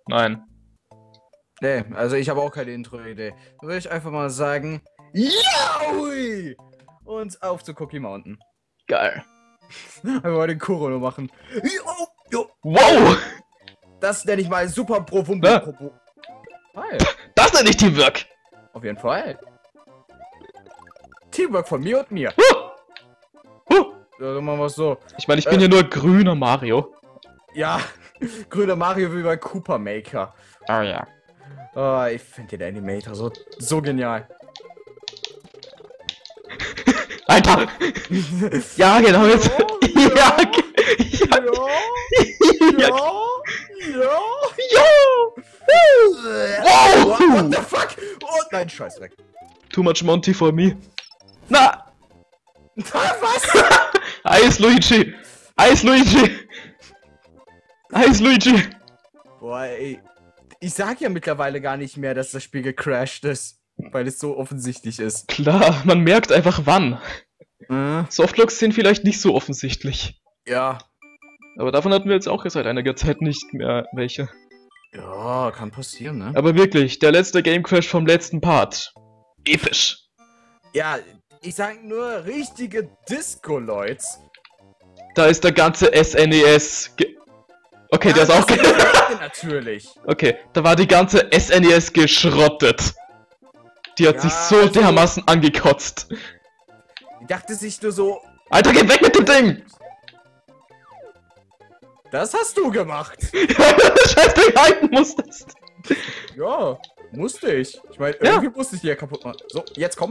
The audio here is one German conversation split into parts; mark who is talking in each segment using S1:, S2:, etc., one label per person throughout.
S1: Nein.
S2: Nee, also ich habe auch keine Intro-Idee. Da würde ich einfach mal sagen, Yaui! Und auf zu Cookie Mountain.
S1: Geil.
S2: Einfach mal den Kuro machen. Jo, jo.
S1: Wow!
S2: Das nenne ich mal super Provum.
S1: Ja.
S2: Hi.
S1: Das nenne ich Teamwork!
S2: Auf jeden Fall. Teamwork von mir und mir. Ja, dann machen wir es so.
S1: Ich meine, ich bin ja nur grüner Mario.
S2: Ja, grüner Mario wie bei Koopa Maker.
S1: Oh ja.
S2: Oh, ich finde den Animator so genial.
S1: Alter! Ja, genau jetzt. Ja,
S2: ja,
S1: ja.
S2: What
S1: Wow!
S2: the fuck? Oh nein, scheiß weg.
S1: Too much Monty for me. Na!
S2: Was?
S1: Eis Luigi! Eis Luigi! Eis Luigi!
S2: Boah, ey. Ich sag ja mittlerweile gar nicht mehr, dass das Spiel gecrashed ist, weil es so offensichtlich ist.
S1: Klar, man merkt einfach wann. Softlocks sind vielleicht nicht so offensichtlich.
S2: Ja.
S1: Aber davon hatten wir jetzt auch seit einiger Zeit nicht mehr welche.
S2: Ja, kann passieren, ne?
S1: Aber wirklich, der letzte Game Crash vom letzten Part. Episch.
S2: Ja, ich sag nur richtige Disco-Leute.
S1: Da ist der ganze SNES. Okay, der ist auch.
S2: Natürlich.
S1: Okay, da war die ganze SNES geschrottet. Die hat
S2: Ja,
S1: sich so
S2: also-
S1: dermaßen angekotzt.
S2: Ich dachte sich nur so,
S1: Alter, geh weg mit dem Ding!
S2: das hast du gemacht.
S1: Scheiß Ding halten musstest.
S2: Ja, musste ich. Ich meine,
S1: Ja.
S2: irgendwie musste ich die ja kaputt machen. So, jetzt komm.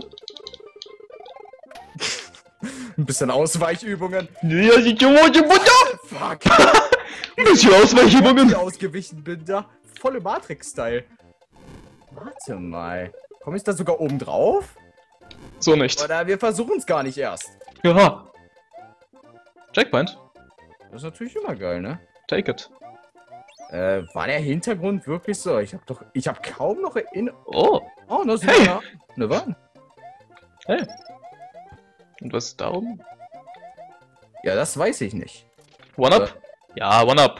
S2: Ein bisschen Ausweichübungen. Fuck.
S1: Ein bisschen Ausweichübungen.
S2: Ich ausgewichen bin da. Volle Matrix-Style. Warte mal. Komme ich da sogar oben drauf?
S1: So nicht.
S2: Oder wir versuchen es gar nicht erst.
S1: Ja. Checkpoint.
S2: Das ist natürlich immer geil, ne?
S1: Take it.
S2: War der Hintergrund wirklich so? Ich hab kaum noch Erinnerung.
S1: Oh.
S2: Oh, das ist
S1: Hey.
S2: ja eine Wand.
S1: Hey. Und was ist da oben?
S2: Ja, das weiß ich nicht.
S1: One up? Ja, one up.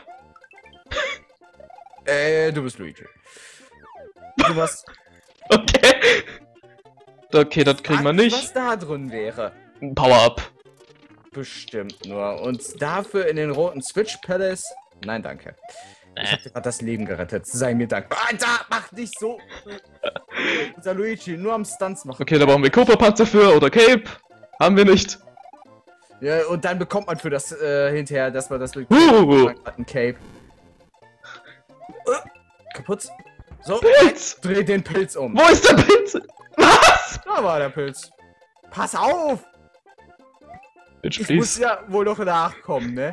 S2: Du bist Luigi. Du was?
S1: Okay. Okay, das kriegen wir
S2: Was
S1: nicht.
S2: da drin wäre.
S1: Power up.
S2: Bestimmt nur. Und dafür in den roten Switch Palace? Nein, danke. Ich hab dir gerade das Leben gerettet. Sei mir dankbar. Alter, mach nicht so. Unser Luigi, nur am Stunts machen.
S1: Okay, da brauchen wir Cobra-Panzer für oder Cape. Haben wir nicht.
S2: Ja, und dann bekommt man für das hinterher, dass man das mit ein Cape. Kaputt. So,
S1: Pilz!
S2: dreh den Pilz um.
S1: Wo ist der Pilz? Was?
S2: Da war der Pilz. Pass auf!
S1: Bitch,
S2: Ich muss
S1: please.
S2: ja wohl noch nachkommen, ne?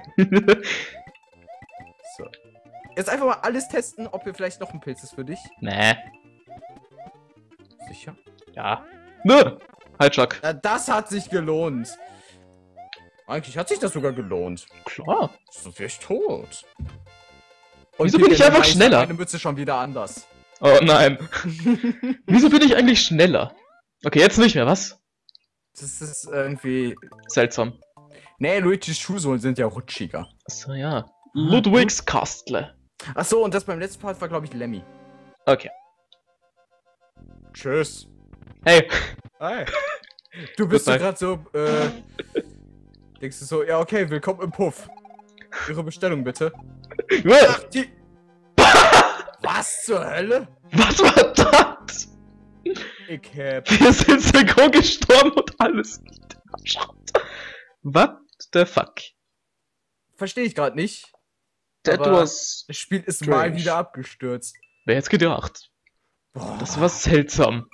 S2: So. Jetzt einfach mal alles testen, ob hier vielleicht noch ein Pilz ist für dich.
S1: Nee.
S2: Sicher?
S1: Ja. Nö. Halt, Chuck.
S2: Na, das hat sich gelohnt. Eigentlich hat sich das sogar gelohnt.
S1: Klar.
S2: Sonst wäre ich tot. Und
S1: Wieso bin ich einfach schneller?
S2: Meine Mütze schon wieder anders.
S1: Oh nein. Wieso bin ich eigentlich schneller? Okay, jetzt nicht mehr, was?
S2: Das ist irgendwie...
S1: Seltsam.
S2: Nee, Luigis Schuhsohlen sind ja rutschiger.
S1: Achso, ja. Ludwigs Kastle.
S2: Achso, und das beim letzten Part war, glaube ich, Lemmy.
S1: Okay.
S2: Tschüss.
S1: Hey.
S2: Hi. Du bist so
S1: Goodbye.
S2: gerade so, denkst du so, ja, okay, willkommen im Puff. Ihre Bestellung bitte. Ach, die... Was zur Hölle?
S1: Was war das?
S2: Ich hab...
S1: Wir sind synchron gestorben und alles geht am Schrott. What the fuck?
S2: Verstehe ich gerade nicht.
S1: That
S2: Aber
S1: was...
S2: Das Spiel ist mal
S1: strange.
S2: wieder abgestürzt.
S1: Wer hätte gedacht?
S2: Boah,
S1: Das war seltsam.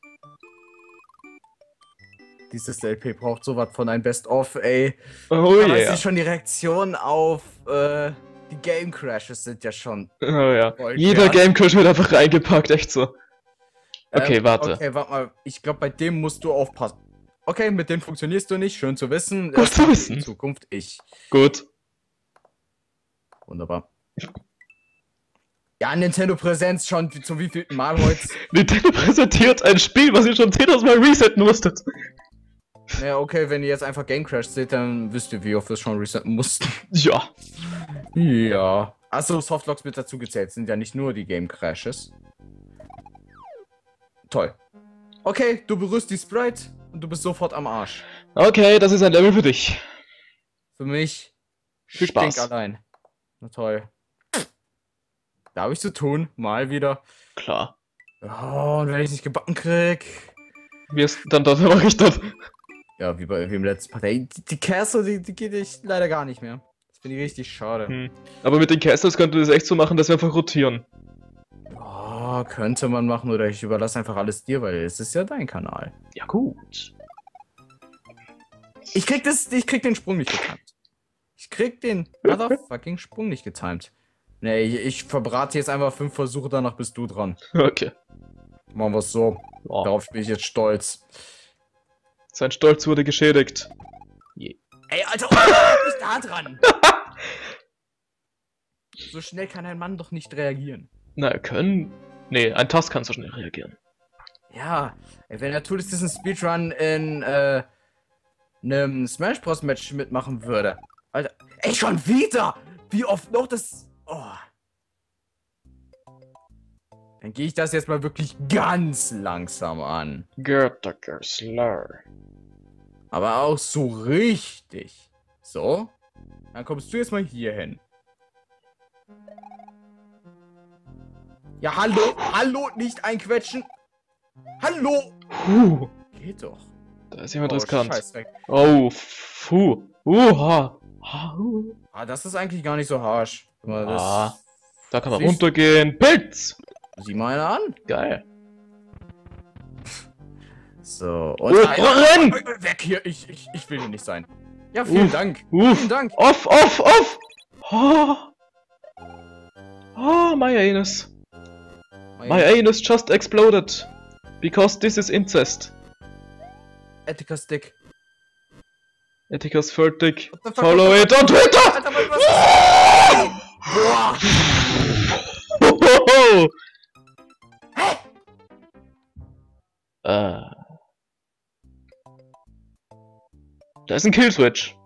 S2: dieses LP braucht sowas von ein Best-of, ey.
S1: Oh
S2: Aber
S1: yeah.
S2: es ist schon die Reaktion auf, die Game Crashes sind ja schon...
S1: Oh ja.
S2: Gold
S1: Jeder
S2: wert.
S1: Game Crash wird einfach reingepackt, echt so. Okay, warte.
S2: Okay, warte mal. Ich glaube, bei dem musst du aufpassen. Okay, mit dem funktionierst du nicht. Schön zu wissen.
S1: Gut zu wissen.
S2: In Zukunft ich.
S1: Gut.
S2: Wunderbar. Ja, Nintendo Präsenz schon zum wievielten Mal heute.
S1: Nintendo präsentiert ein Spiel, was ihr schon 10.000 Mal resetten musstet.
S2: Ja, okay, wenn ihr jetzt einfach Game Crash seht, dann wisst ihr, wie oft wir es schon resetten mussten.
S1: Ja.
S2: Ja. Achso, Softlocks mit dazu gezählt. Sind ja nicht nur die Game Crashes. Toll. Okay, du berührst die Sprite und du bist sofort am Arsch.
S1: Okay, das ist ein Level für dich.
S2: Für mich
S1: Viel Spaß.
S2: allein. Na toll. Da habe ich zu tun. Mal wieder.
S1: Klar.
S2: Oh, und wenn ich es nicht gebacken krieg.
S1: Wie ist dann dort mache ich das?
S2: Ja, wie im letzten Part. Ey, die Castle, die geht ich leider gar nicht mehr. Das finde ich richtig schade.
S1: Aber mit den Castles könnte das echt so machen, dass wir einfach rotieren.
S2: Oh, könnte man machen oder ich überlasse einfach alles dir, weil es ist ja dein Kanal.
S1: Ja gut.
S2: Ich krieg den Sprung nicht getimt. Ich krieg den motherfucking Sprung nicht getimt. Nee, ich verbrate jetzt einfach 5 Versuche, danach bist du dran.
S1: Okay.
S2: Machen wir es so.
S1: Oh.
S2: Darauf bin ich jetzt stolz.
S1: Sein Stolz wurde geschädigt.
S2: Ey, Alter, nicht da dran! So schnell kann ein Mann doch nicht reagieren.
S1: Na, er können. Nee, ein Task kann so schnell reagieren.
S2: Ja, ey, wenn er tut, ist diesen Speedrun in einem Smash Bros. Match mitmachen würde. Alter, ey, schon wieder! Wie oft noch das. Oh. Dann gehe ich das jetzt mal wirklich ganz langsam an.
S1: Göttiger Slur.
S2: Aber auch so richtig. So. Dann kommst du jetzt mal hier hin. Ja, hallo, hallo, nicht einquetschen. Hallo. Geht doch.
S1: Da ist jemand
S2: Oh,
S1: riskant.
S2: Scheißdreck.
S1: Oh, ha.
S2: Ah, das ist eigentlich gar nicht so harsch. Guck mal, das
S1: Da kann man
S2: Siehst-
S1: runtergehen. Pilz!
S2: Sieh mal einer an.
S1: Geil.
S2: So,
S1: Oh, renn!
S2: weg hier, ich will hier nicht sein. Ja, vielen Dank.
S1: Uff.
S2: Vielen Dank.
S1: Off! My anus. My anus just exploded. Because this is incest.
S2: Ethica Stick.
S1: Ethicus Fertig.
S2: What the fuck?
S1: Follow it on Twitter!
S2: Alter, was
S1: Boah!
S2: Hä?
S1: Da ist ein Killswitch.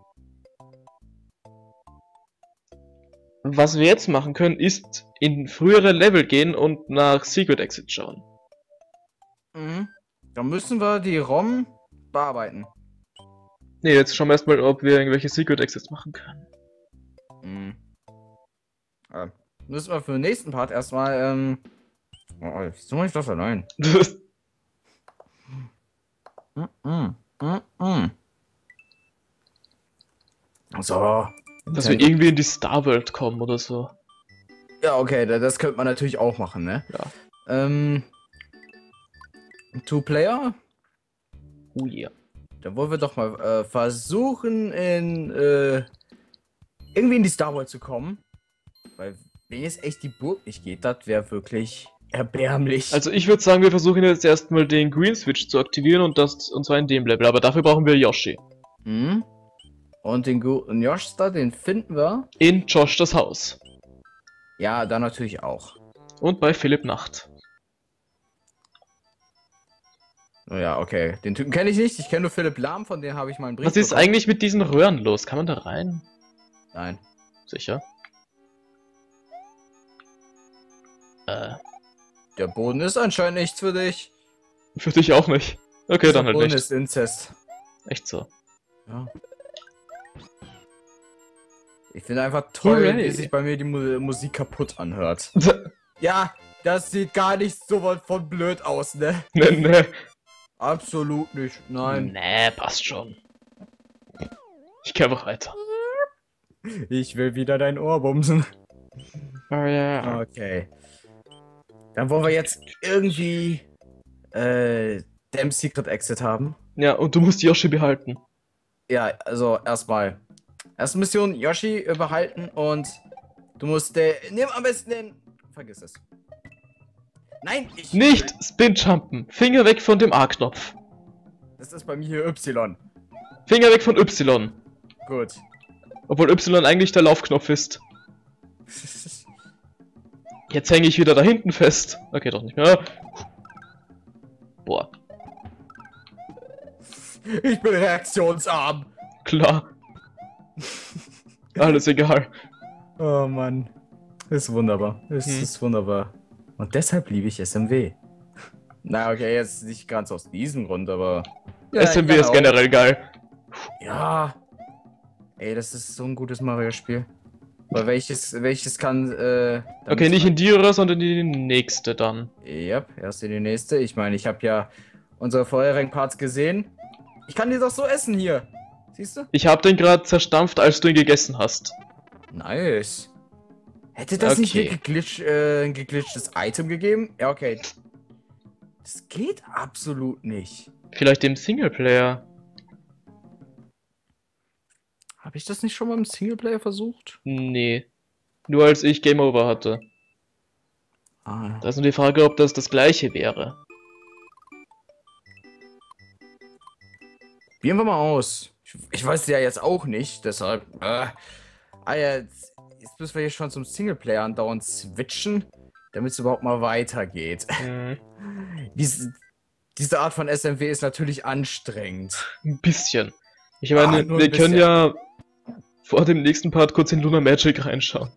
S1: Was wir jetzt machen können, ist in frühere Level gehen und nach Secret Exit schauen.
S2: Mhm. Dann müssen wir die ROM bearbeiten.
S1: Ne, jetzt schauen wir erstmal, ob wir irgendwelche Secret Exits machen können.
S2: Mhm. Müssen wir für den nächsten Part erstmal, oh, wieso mach ich das allein? So.
S1: Dass wir irgendwie in die Starworld kommen oder so.
S2: Ja, okay, das könnte man natürlich auch machen, ne?
S1: Ja.
S2: Two-Player?
S1: Oh yeah.
S2: Da wollen wir doch mal versuchen, irgendwie in die Star World zu kommen. Weil, wenn jetzt echt die Burg nicht geht, das wäre wirklich erbärmlich.
S1: Also ich würde sagen, wir versuchen jetzt erstmal den Green Switch zu aktivieren und zwar in dem Level, aber dafür brauchen wir Yoshi.
S2: Mhm. Und den guten Yoshstar, den finden wir.
S1: In Josh das Haus.
S2: Ja, da natürlich auch.
S1: Und bei Philipp Nacht.
S2: Oh ja, okay. Den Typen kenne ich nicht. Ich kenne nur Philipp Lahm, von dem habe ich mal einen Brief
S1: Was ist
S2: bekommen.
S1: eigentlich mit diesen Röhren los? Kann man da rein?
S2: Nein.
S1: Sicher?
S2: Der Boden ist anscheinend nichts für dich.
S1: Für dich auch nicht. Okay, dann
S2: Der
S1: halt
S2: Boden
S1: nicht.
S2: ist Inzest.
S1: Echt so.
S2: Ja. Ich finde einfach toll,
S1: Hooray.
S2: wie sich bei mir die Musik kaputt anhört. Ja, das sieht gar nicht so was von blöd aus, ne?
S1: Ne.
S2: Absolut nicht, nein.
S1: Nee, passt schon. Ich geh einfach weiter.
S2: Ich will wieder dein Ohr bumsen.
S1: Oh ja.
S2: Okay. Dann wollen wir jetzt irgendwie Damn Secret Exit haben.
S1: Ja, und du musst Yoshi behalten.
S2: Ja, also erstmal. Erste Mission, Yoshi behalten und du musst nimm am besten den. Vergiss es. Nein, ich.
S1: Nicht Spin-Jumpen. Finger weg von dem A-Knopf.
S2: Das ist bei mir hier Y.
S1: Finger weg von Y.
S2: Gut.
S1: Obwohl Y eigentlich der Laufknopf ist. Jetzt hänge ich wieder da hinten fest. Okay, doch nicht mehr. Boah.
S2: Ich bin reaktionsarm.
S1: Klar. Alles egal.
S2: Oh Mann. Ist wunderbar. Es ist wunderbar. Und deshalb liebe ich SMW. Na, okay, jetzt nicht ganz aus diesem Grund, aber... Ja,
S1: SMW ist generell geil.
S2: Ja. Ey, das ist so ein gutes Mario-Spiel. Aber welches kann,
S1: Okay, nicht in die oder, sondern in die nächste dann.
S2: Ja, erst in die nächste. Ich meine, ich habe ja unsere vorherigen Parts gesehen. Ich kann die doch so essen hier. Siehst du?
S1: Ich habe den gerade zerstampft, als du ihn gegessen hast.
S2: Nice. Hätte das nicht ein geglitchtes Item gegeben? Ja, okay. Das geht absolut nicht.
S1: Vielleicht im Singleplayer.
S2: Habe ich das nicht schon mal im Singleplayer versucht?
S1: Nee. Nur als ich Game Over hatte.
S2: Ah.
S1: Da ist nur die Frage, ob das das gleiche wäre.
S2: Probieren wir mal aus. Ich weiß ja jetzt auch nicht, deshalb. Jetzt müssen wir hier schon zum Singleplayer andauernd switchen, damit es überhaupt mal weitergeht. Diese Art von SMW ist natürlich anstrengend.
S1: Ein bisschen. Ich meine,
S2: nur
S1: wir
S2: ein
S1: können
S2: bisschen.
S1: ja vor dem nächsten Part kurz in Lunar Magic reinschauen.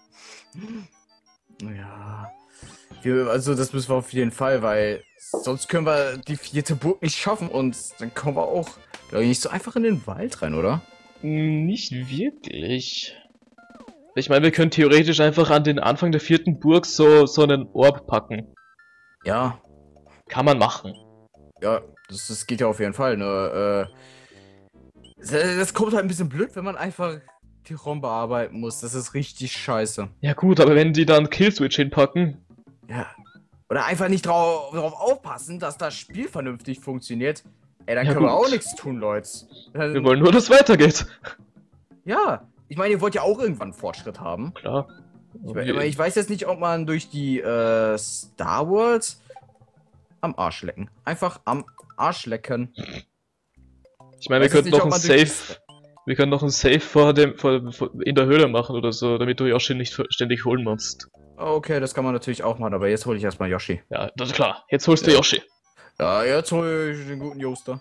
S2: Ja. Also das müssen wir auf jeden Fall, weil sonst können wir die 4. Burg nicht schaffen und dann kommen wir auch, glaube ich, nicht so einfach in den Wald rein, oder?
S1: Nicht wirklich. Ich meine, wir können theoretisch einfach an den Anfang der 4. Burg so einen Orb packen.
S2: Ja.
S1: Kann man machen.
S2: Ja, das geht ja auf jeden Fall, nur, das kommt halt ein bisschen blöd, wenn man einfach die ROM bearbeiten muss. Das ist richtig scheiße.
S1: Ja gut, aber wenn die dann Killswitch hinpacken...
S2: Ja. Oder einfach nicht drauf aufpassen, dass das Spiel vernünftig funktioniert. Ey, dann
S1: Ja,
S2: können wir
S1: gut.
S2: auch nichts tun, Leute.
S1: Wir wollen nur, dass es weitergeht.
S2: Ja. Ich meine, ihr wollt ja auch irgendwann Fortschritt haben.
S1: Klar.
S2: Ich weiß jetzt nicht, ob man durch die Star Wars am Arsch lecken. Einfach am Arsch lecken.
S1: Ich meine, wir
S2: Weiß jetzt
S1: könnten
S2: nicht,
S1: noch
S2: ob
S1: ein
S2: man durch
S1: Safe... Wir können noch ein Safe in der Höhle machen oder so, damit du Yoshi nicht ständig holen musst.
S2: Okay, das kann man natürlich auch machen, aber jetzt hole ich erstmal Yoshi.
S1: Ja, das ist klar. Jetzt holst du
S2: Ja.
S1: Yoshi.
S2: Ja, jetzt hole ich den guten Joster.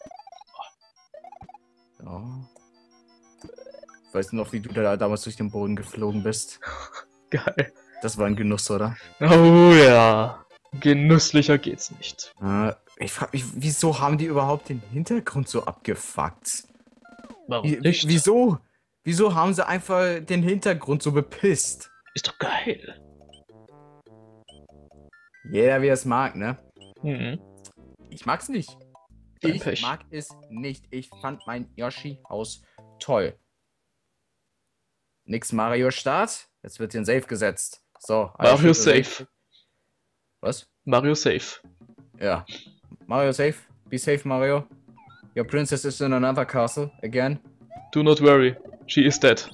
S2: Ja. Ich weiß noch, wie du da damals durch den Boden geflogen bist.
S1: Geil.
S2: Das war ein Genuss, oder?
S1: Oh ja. Genüsslicher geht's nicht.
S2: Ich frage mich, wieso haben die überhaupt den Hintergrund so abgefuckt?
S1: Warum nicht?
S2: Wieso? Wieso haben sie einfach den Hintergrund so bepisst?
S1: Ist doch geil.
S2: Jeder wie es mag, ne?
S1: Mhm.
S2: Ich mag's nicht.
S1: Dein
S2: Ich
S1: Pech.
S2: mag es nicht. Ich fand mein Yoshi-Haus toll. Nix Mario Start. Jetzt wird hier ein Safe gesetzt. So.
S1: Mario
S2: Schritte
S1: safe.
S2: Was?
S1: Mario safe.
S2: Ja. Mario safe. Be safe, Mario. Your princess is in another castle again.
S1: Do not worry. She is dead.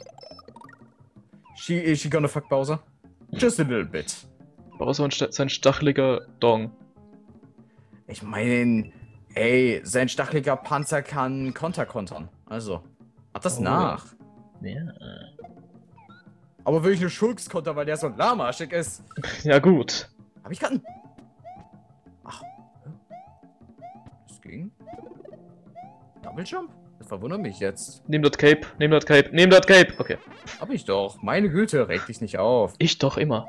S2: Is she gonna fuck Bowser? Just a little bit.
S1: Bowser und sein stacheliger Dong.
S2: Ich meine, ey, sein stacheliger Panzer kann Konter kontern. Also, hat das
S1: Oh.
S2: nach.
S1: Ja.
S2: Aber wirklich nur Schulz-Konter, weil der so lahmarschig ist.
S1: Ja gut.
S2: Hab ich gerade. Ach. Das ging. Double Jump? Das verwundert mich jetzt.
S1: Nimm das Cape. Nimm das Cape. Nimm das Cape. Okay.
S2: Hab ich doch. Meine Güte, reg dich nicht auf.
S1: Ich doch immer.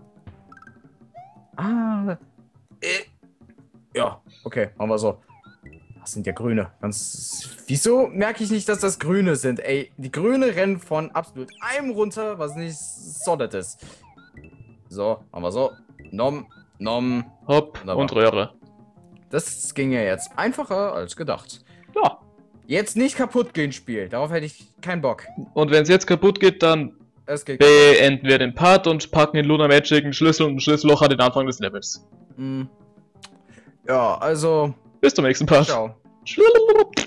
S2: Ah. Ja, okay, machen wir so. Das sind ja Grüne. Wieso merke ich nicht, dass das Grüne sind? Ey, die Grüne rennen von absolut einem runter, was nicht solid ist. So, machen wir so. Nom.
S1: Hopp
S2: Wunderbar.
S1: und Röhre.
S2: Das ging ja jetzt einfacher als gedacht.
S1: Ja.
S2: Jetzt nicht kaputt gehen, Spiel. Darauf hätte ich keinen Bock.
S1: Und wenn es jetzt kaputt geht, dann
S2: Es geht.
S1: beenden wir den Part und packen in Lunar Magic einen Schlüssel und ein Schlüsselloch an den Anfang des Levels.
S2: Ja, also.
S1: Bis zum nächsten Part.
S2: Ciao.
S1: Ciao.